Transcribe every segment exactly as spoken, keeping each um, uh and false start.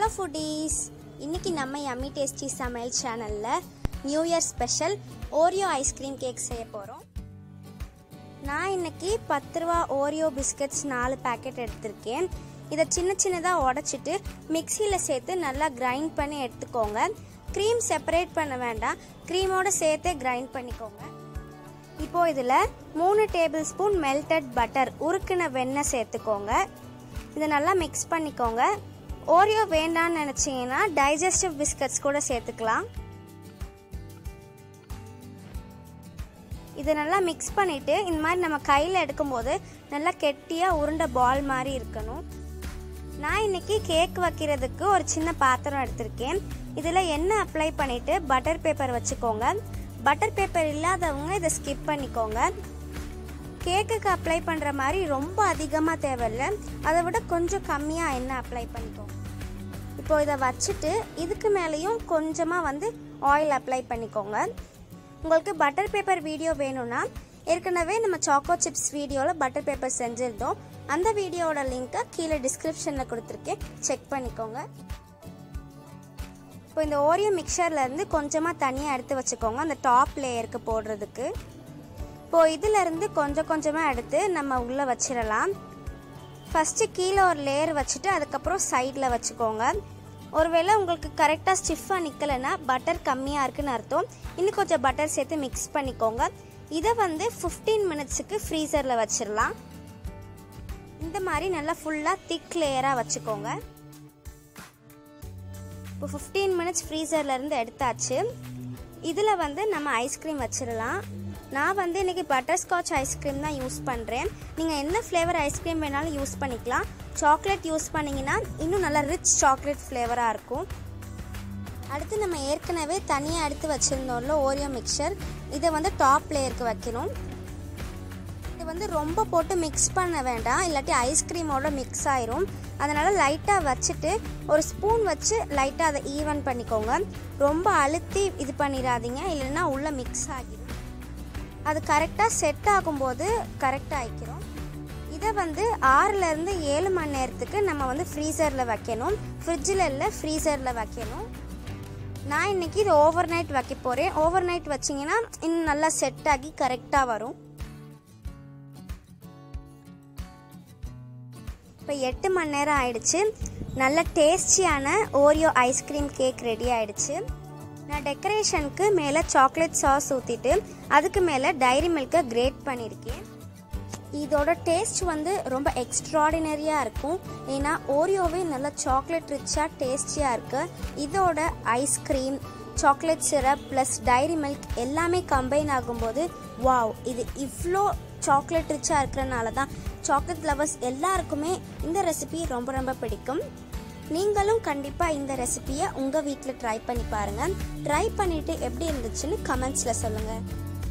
Hello foodies, இன்னைக்கு நம்ம Yummy Tasty Samayal channelல New Year special Oreo ice cream cake செய்ய போறோம். நான் இன்னைக்கு பத்து ரூபாய் Oreo biscuits நாலு பாக்கெட் எடுத்துர்க்கேன். இத சின்ன சின்னதா உடைச்சிட்டு மிக்ஸில சேர்த்து நல்லா கிரைண்ட் பண்ணி எடுத்துக்கோங்க. cream செப்பரேட் பண்ண வேண்டாம். creamோட சேர்த்து கிரைண்ட் பண்ணிக்கோங்க. இப்போ இதுல மூணு டேபிள்ஸ்பூன் melted butter உருக்குன வெண்ணெய் சேர்த்துக்கோங்க. இத நல்லா mix பண்ணிக்கோங்க. Oreo வேண்டாம்னு நினைச்சீங்கன்னா digestive biscuits கூட சேர்த்துக்கலாம். இத நல்லா mix பண்ணிட்டு இந்த மாதிரி நம்ம கையில எடுக்கும்போது நல்லா கெட்டியா உருண்ட பால் மாதிரி இருக்கணும். நான் இன்னைக்கு கேக் வைக்கிறதுக்கு ஒரு சின்ன பாத்திரம் எடுத்துர்க்கேன். இதுல எண்ணெய் அப்ளை பண்ணிட்டு பட்டர் பேப்பர் வச்சுக்கோங்க. பட்டர் பேப்பர் இல்லாதவங்க இத ஸ்கிப் பண்ணிக்கோங்க. கேக்குக்கு அப்ளை பண்ற மாதிரி ரொம்ப அதிகமா தேவையில்ல. அதை விட கொஞ்சம் கம்மியா எண்ணெய் அப்ளை பண்ணிக்கோங்க. இப்போ இத வச்சிட்டு இதுக்கு மேலயும் கொஞ்சமா வந்து ஆயில் அப்ளை பண்ணிக்கோங்க. உங்களுக்கு பட்டர் பேப்பர் வீடியோ வேணும்னா ஏற்கனவே நம்ம சாக்கோ சிப்ஸ் வீடியோல பட்டர் பேப்பர் செஞ்சிருந்தோம். அந்த வீடியோவோட லிங்கை கீழே டிஸ்கிரிப்ஷன்ல கொடுத்திருக்கேன், செக் பண்ணிக்கோங்க. இப்போ இந்த ஓரியோ மிக்சர்ல இருந்து கொஞ்சமா தனியா எடுத்து வச்சுக்கோங்க அந்த டாப் லேயருக்கு போடுறதுக்கு. இப்போ இதுல இருந்து கொஞ்சம் கொஞ்சமா எடுத்து நம்ம உள்ள வச்சிரலாம். ஃபர்ஸ்ட் கீழே ஒரு லேயர் வச்சிட்டு அதுக்கப்புறம் சைடுல வச்சுக்கோங்க. ஒருவேளை உங்களுக்கு கரெக்டா ஸ்டிஃபா நிக்கலனா பட்டர் கம்மியா இருக்குன்னு அர்த்தம். இன்னும் கொஞ்சம் பட்டர் சேர்த்து மிக்ஸ் பண்ணிக்கோங்க. இத வந்து பதினைந்து மினிட்ஸ்க்கு ஃப்ரீசர்ல வச்சிரலாம். இந்த மாதிரி நல்லா ஃபுல்லா திக் லேயரா வச்சுக்கோங்க. இப்போ பதினைந்து மினிட்ஸ் ஃப்ரீசர்ல இருந்து எடுத்தாச்சு. இதுல வந்து நம்ம ஐஸ்கிரீம் வச்சிரலாம். நான் வந்து இன்னைக்கு பட்டர் ஸ்காட்ச் ஐஸ்கிரீம் தான் யூஸ் பண்றேன். நீங்க என்ன ஃப்ளேவர் ஐஸ்கிரீம் வேணாலும் யூஸ் பண்ணிக்கலாம். சாக்லேட் யூஸ் பண்ணீங்கன்னா இன்னும் நல்லா ரிச் சாக்லேட் ஃப்ளேவரா இருக்கும். அடுத்து நம்ம ஏற்கனவே தனியா எடுத்து வச்சிருந்தோம்ல ஓரியோ மிக்சர், இதை வந்து டாப் லேயருக்கு வைக்கணும். இது வந்து ரொம்ப போட்டு மிக்ஸ் பண்ண வேண்டாம், இல்லாட்டி ஐஸ்கிரீமோட மிக்ஸ் ஆயிரும். அதனால லைட்டா வச்சுட்டு ஒரு ஸ்பூன் வச்சு லைட்டா அதை ஈவன் பண்ணிக்கோங்க. ரொம்ப அழுத்தி இது பண்ணிடாதீங்க, இல்லைன்னா உள்ள மிக்ஸ் ஆகிடும். அது கரெக்டாக செட் ஆகும்போது கரெக்டாக ஆகிக்கிறோம். இதை வந்து ஆறுல இருந்து ஏழு மணி நேரத்துக்கு நம்ம வந்து ஃப்ரீசரில் வைக்கணும். ஃப்ரிட்ஜில் இல்லை, ஃப்ரீசரில் வைக்கணும். நான் இன்னைக்கு இது ஓவர் நைட் வைக்க போகிறேன். ஓவர் நைட் வச்சிங்கன்னா இன்னும் நல்லா செட் ஆகி கரெக்டாக வரும். இப்போ எட்டு மணி நேரம் ஆயிடுச்சு. நல்ல டேஸ்டியான ஓரியோ ஐஸ்கிரீம் கேக் ரெடி ஆயிடுச்சு. நான் டெக்கரேஷனுக்கு மேலே சாக்லேட் சாஸ் ஊற்றிட்டு அதுக்கு மேலே டைரி மில்கை கிரேட் பண்ணியிருக்கேன். இதோட டேஸ்ட் வந்து ரொம்ப எக்ஸ்ட்ராடினரியாக இருக்கும். ஏன்னா ஓரியோவே நல்லா சாக்லேட் ரிச்சாக டேஸ்டியாக இருக்கு. இதோட ice cream, chocolate syrup plus Dairy Milk எல்லாமே கம்பைன் ஆகும்போது வாவ், இது இவ்வளோ சாக்லேட் ரிச்சாக இருக்கிறனால தான் சாக்லேட் லவர்ஸ் எல்லாருக்குமே இந்த ரெசிபி ரொம்ப ரொம்ப பிடிக்கும். நீங்களும் கண்டிப்பாக இந்த ரெசிபியை உங்கள் வீட்டில் ட்ரை பண்ணி பாருங்கள். ட்ரை பண்ணிவிட்டு எப்படி இருந்துச்சுன்னு கமெண்ட்ஸில் சொல்லுங்கள்.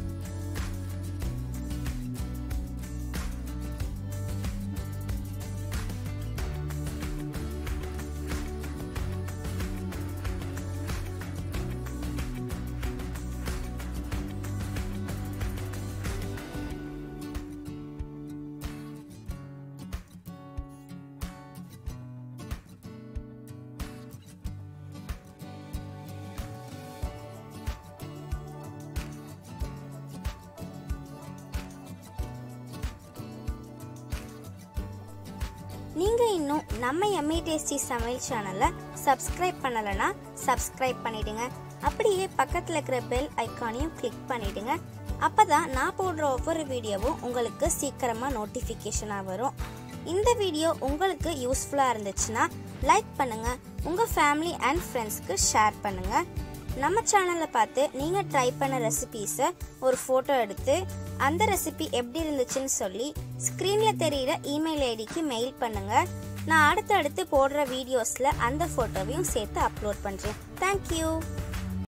நீங்க இன்னும் நம்ம Yummy Tasty சமையல் சேனலை சப்ஸ்கிரைப் பண்ணலனா சப்ஸ்கிரைப் பண்ணிடுங்க. அப்படியே பக்கத்துல இருக்கிற பெல் ஐகானையும் கிளிக் பண்ணிடுங்க. அப்பதான் நான் போடுற ஒவ்வொரு வீடியோவும் உங்களுக்கு சீக்கிரமா நோட்டிபிகேஷனா வரும். இந்த வீடியோ உங்களுக்கு யூஸ்ஃபுல்லா இருந்துச்சுன்னா லைக் பண்ணுங்க, உங்க ஃபேமிலி அண்ட் ஃப்ரெண்ட்ஸ்க்கு ஷேர் பண்ணுங்க. நம்ம சேனலை பார்த்து நீங்க ட்ரை பண்ண ரெசிபீஸை ஒரு போட்டோ எடுத்து அந்த ரெசிபி எப்படி இருந்துச்சுன்னு சொல்லி ஸ்கிரீன்ல தெரியுற இமெயில் ஐடிக்கு மெயில் பண்ணுங்க. நான் அடுத்து அடுத்து போடுற வீடியோஸ்ல அந்த போட்டோவையும் சேர்த்து அப்லோட் பண்றேன். தேங்க்யூ.